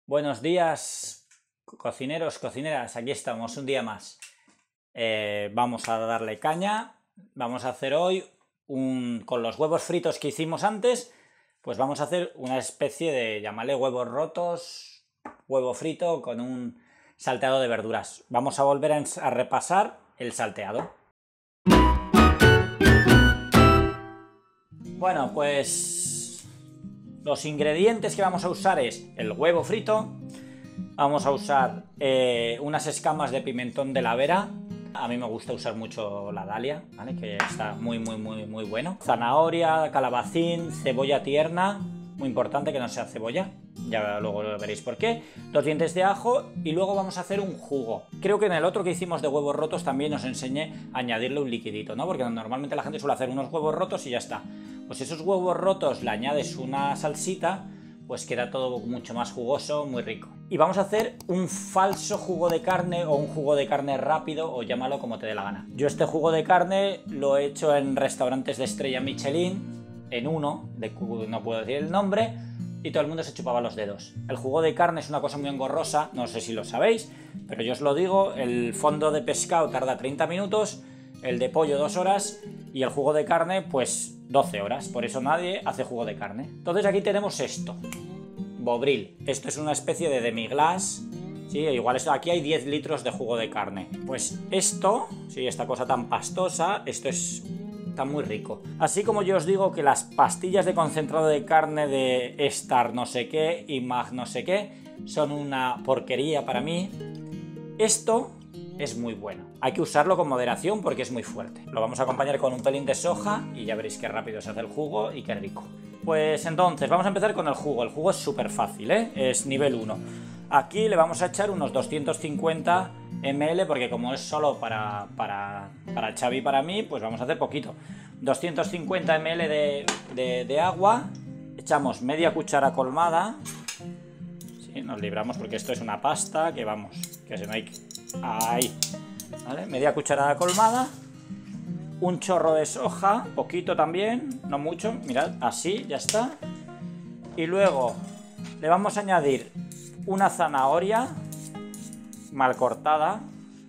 Buenos días, cocineros, cocineras, aquí estamos un día más. Vamos a darle caña, vamos a hacer hoy con los huevos fritos que hicimos antes, pues vamos a hacer una especie de, llamarle huevos rotos, huevo frito con un salteado de verduras. Vamos a volver a repasar el salteado. Bueno, pues los ingredientes que vamos a usar es el huevo frito, vamos a usar unas escamas de pimentón de la Vera, a mí me gusta usar mucho la Dalia, ¿vale? Que está muy bueno, zanahoria, calabacín, cebolla tierna, muy importante que no sea cebolla, ya luego lo veréis por qué, 2 dientes de ajo y luego vamos a hacer un jugo. Creo que en el otro que hicimos de huevos rotos también os enseñé a añadirle un liquidito, ¿no? Porque normalmente la gente suele hacer unos huevos rotos y ya está. Pues esos huevos rotos le añades una salsita, pues queda todo mucho más jugoso, muy rico. Y vamos a hacer un falso jugo de carne o un jugo de carne rápido, o llámalo como te dé la gana. Yo este jugo de carne lo he hecho en restaurantes de estrella Michelin, en uno, no puedo decir el nombre, y todo el mundo se chupaba los dedos. El jugo de carne es una cosa muy engorrosa, no sé si lo sabéis, pero yo os lo digo, el fondo de pescado tarda 30 minutos, el de pollo 2 horas y el jugo de carne pues 12 horas, por eso nadie hace jugo de carne. Entonces aquí tenemos esto, Bovril, esto es una especie de demi-glace, ¿sí? Igual aquí hay 10 litros de jugo de carne. Pues esto, ¿sí? Esta cosa tan pastosa, esto está muy rico. Así como yo os digo que las pastillas de concentrado de carne de Star no sé qué y Mag no sé qué son una porquería para mí, esto es muy bueno. Hay que usarlo con moderación porque es muy fuerte. Lo vamos a acompañar con un pelín de soja y ya veréis qué rápido se hace el jugo y qué rico. Pues entonces, vamos a empezar con el jugo. El jugo es súper fácil, ¿eh? Es nivel 1. Aquí le vamos a echar unos 250 ml porque como es solo para Xavi y para mí, pues vamos a hacer poquito. 250 ml de agua. Echamos media cuchara colmada. Sí, nos libramos porque esto es una pasta que vamos, que se no hay... Ahí, ¿vale? Media cucharada colmada, un chorro de soja, poquito también, no mucho, mirad, así, ya está. Y luego le vamos a añadir una zanahoria mal cortada.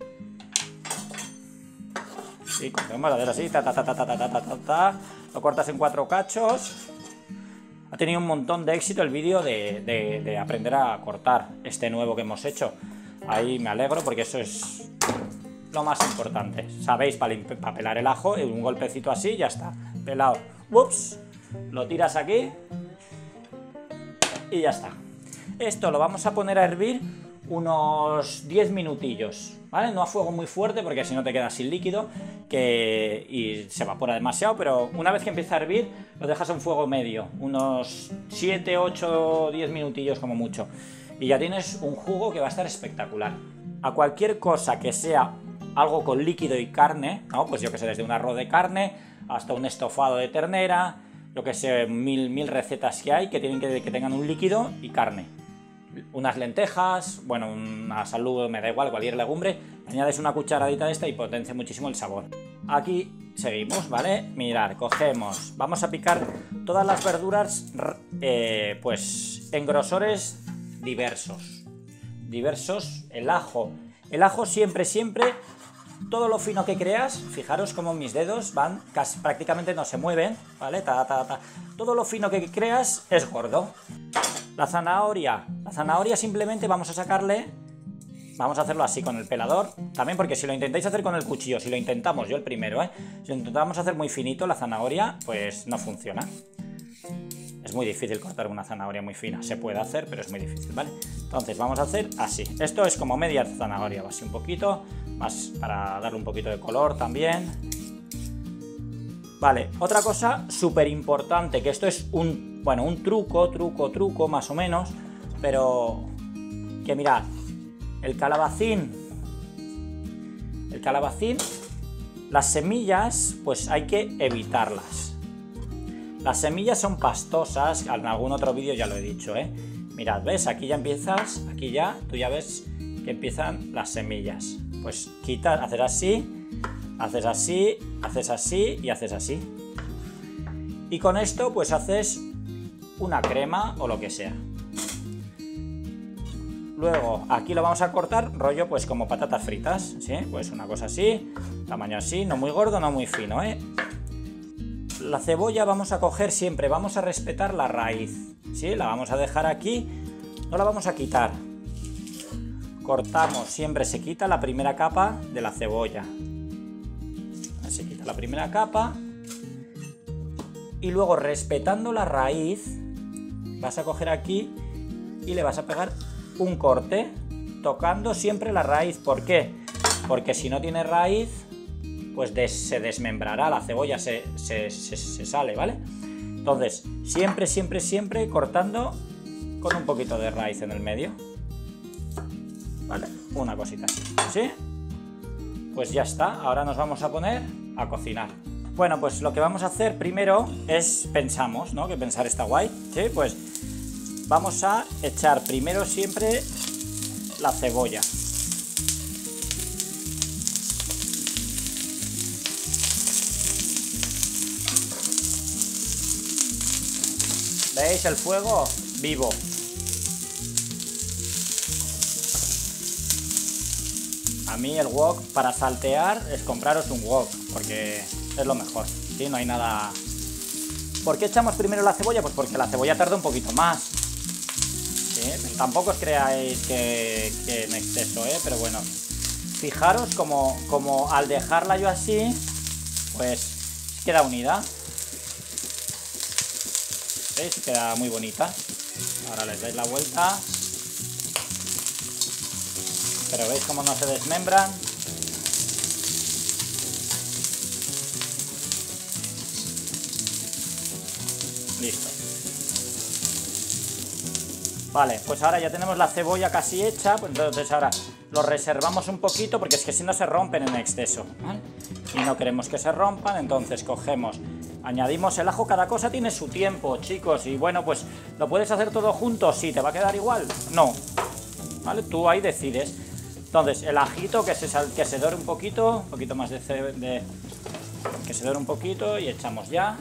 Sí, con madera así, lo cortas en 4 cachos. Ha tenido un montón de éxito el vídeo de aprender a cortar este nuevo que hemos hecho. Ahí me alegro porque eso es lo más importante. Sabéis, para pelar el ajo, un golpecito así, ya está. Pelado. Ups, lo tiras aquí y ya está. Esto lo vamos a poner a hervir unos 10 minutillos, ¿vale? No a fuego muy fuerte porque si no te quedas sin líquido y se evapora demasiado, pero una vez que empieza a hervir lo dejas a un fuego medio, unos 7, 8, 10 minutillos como mucho. Y ya tienes un jugo que va a estar espectacular. A cualquier cosa que sea algo con líquido y carne, ¿no? Pues yo que sé, desde un arroz de carne hasta un estofado de ternera, yo que sé, mil recetas que hay que tienen que tengan un líquido y carne. Unas lentejas, bueno, una salud, me da igual, cualquier legumbre, añades una cucharadita de esta y potencia muchísimo el sabor. Aquí seguimos, ¿vale? Mirad, cogemos, vamos a picar todas las verduras, pues en grosores diversos, el ajo siempre, todo lo fino que creas, fijaros como mis dedos van, casi, prácticamente no se mueven, ¿vale? Todo lo fino que creas es gordo. La zanahoria simplemente vamos a sacarle, vamos a hacerlo así con el pelador, también porque si lo intentáis hacer con el cuchillo, si lo intentamos, yo el primero, si lo intentamos hacer muy finito la zanahoria, pues no funciona. Es muy difícil cortar una zanahoria muy fina, se puede hacer, pero es muy difícil, ¿vale? Entonces vamos a hacer así, esto es como media zanahoria, así un poquito, más para darle un poquito de color también. Vale, otra cosa súper importante, que esto es un truco más o menos, pero que mirad, el calabacín, las semillas, pues hay que evitarlas. Las semillas son pastosas, en algún otro vídeo ya lo he dicho, Mirad, ¿ves? Aquí ya empiezas, tú ya ves que empiezan las semillas. Pues quitas, haces así, haces así, haces así y haces así. Y con esto pues haces una crema o lo que sea. Luego aquí lo vamos a cortar rollo pues como patatas fritas, ¿sí? Pues una cosa así, tamaño así, no muy gordo, no muy fino, ¿eh? La cebolla vamos a coger siempre, vamos a respetar la raíz, ¿sí? La vamos a dejar aquí, no la vamos a quitar. Cortamos, siempre se quita la primera capa de la cebolla. Se quita la primera capa. Y luego, respetando la raíz, vas a coger aquí y le vas a pegar un corte, tocando siempre la raíz. ¿Por qué? Porque si no tiene raíz, pues se desmembrará, la cebolla se sale, ¿vale? Entonces, siempre cortando con un poquito de raíz en el medio. ¿Vale? Una cosita así, ¿sí? Pues ya está, ahora nos vamos a poner a cocinar. Bueno, pues lo que vamos a hacer primero es, pensamos, ¿no? Que pensar está guay, ¿sí? Pues vamos a echar primero siempre la cebolla. ¿Veis el fuego? Vivo. A mí el wok para saltear es compraros un wok, porque es lo mejor, ¿sí? No hay nada... ¿Por qué echamos primero la cebolla? Pues porque la cebolla tarda un poquito más, ¿sí? Tampoco os creáis que en exceso, ¿eh? Pero bueno, fijaros como al dejarla yo así, pues queda unida. ¿Veis? Queda muy bonita. Ahora les dais la vuelta. Pero veis cómo no se desmembran. Listo. Vale, pues ahora ya tenemos la cebolla casi hecha. Pues entonces ahora lo reservamos un poquito, porque es que si no se rompen en exceso, ¿vale? Y no queremos que se rompan, entonces cogemos, añadimos el ajo. Cada cosa tiene su tiempo, chicos. Y bueno, pues ¿lo puedes hacer todo junto? Sí. ¿Te va a quedar igual? No. ¿Vale? Tú ahí decides. Entonces, el ajito que se dore un poquito más que se dore un poquito, y echamos ya.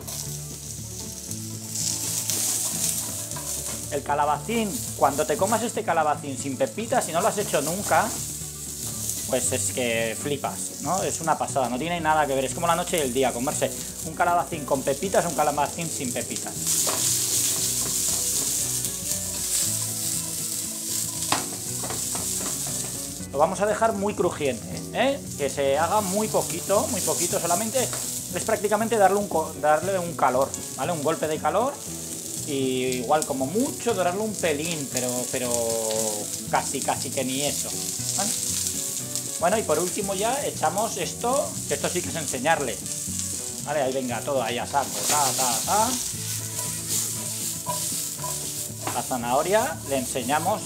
El calabacín, cuando te comas este calabacín sin pepitas, si no lo has hecho nunca, pues es que flipas, ¿no? Es una pasada, no tiene nada que ver, es como la noche y el día, comerse un calabacín con pepitas o un calabacín sin pepitas. Lo vamos a dejar muy crujiente, ¿eh? Que se haga muy poquito solamente. Es prácticamente darle un calor, ¿vale? Un golpe de calor, y igual como mucho dorarlo un pelín, pero casi que ni eso, ¿vale? Bueno, y por último ya echamos esto, que esto sí que es enseñarle, ¿vale? Ahí venga, todo ahí a saco, La zanahoria le enseñamos.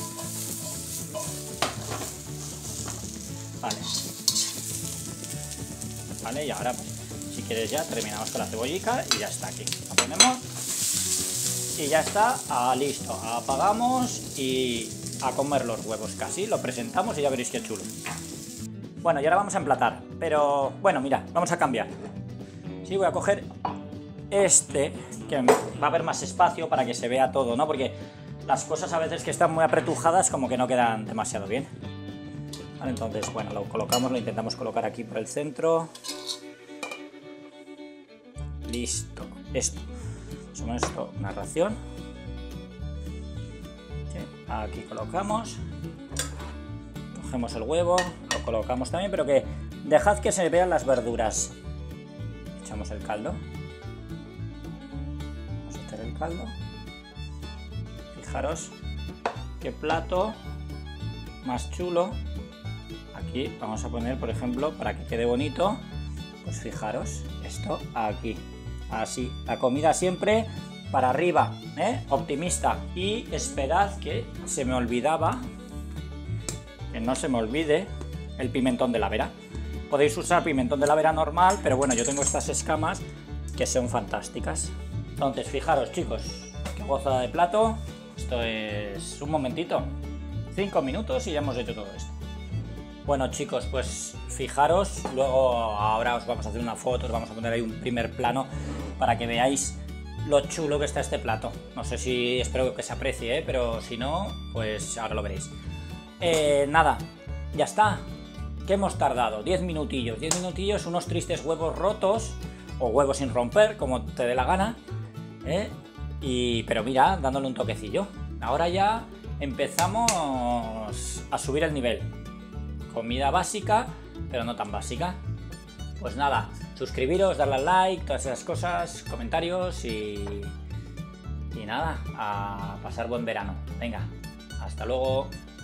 Vale, y ahora pues, si quieres ya terminamos con la cebollica y ya está aquí. La ponemos y ya está, listo. Apagamos y a comer los huevos casi. Lo presentamos y ya veréis qué chulo. Bueno, y ahora vamos a emplatar, pero bueno, mira, vamos a cambiar. Sí, voy a coger este, que va a haber más espacio para que se vea todo, ¿no? Porque las cosas a veces que están muy apretujadas como que no quedan demasiado bien. Vale, entonces, bueno, lo colocamos, lo intentamos colocar aquí por el centro. Listo. Esto. Más o menos esto, una ración. Sí, aquí colocamos. Cogemos el huevo, lo colocamos también, pero que dejad que se vean las verduras. Echamos el caldo. Vamos a echar el caldo. Fijaros qué plato más chulo. Aquí vamos a poner, por ejemplo, para que quede bonito, pues fijaros, esto aquí, así, la comida siempre para arriba, optimista. Y esperad, que se me olvidaba, que no se me olvide, el pimentón de la vera. Podéis usar pimentón de la vera normal, pero bueno, yo tengo estas escamas que son fantásticas. Entonces, fijaros, chicos, qué gozada de plato. Esto es un momentito, 5 minutos y ya hemos hecho todo esto. Bueno, chicos, pues fijaros, luego ahora os vamos a hacer una foto, os vamos a poner ahí un primer plano para que veáis lo chulo que está este plato. No sé si, espero que se aprecie, pero si no, pues ahora lo veréis. Nada, ya está. ¿Qué hemos tardado? 10 minutillos. 10 minutillos, unos tristes huevos rotos, o huevos sin romper, como te dé la gana. Pero mira, dándole un toquecillo. Ahora ya empezamos a subir el nivel. Comida básica, pero no tan básica. Pues nada, suscribiros, darle al like, todas esas cosas, comentarios y nada, a pasar buen verano. Venga, hasta luego.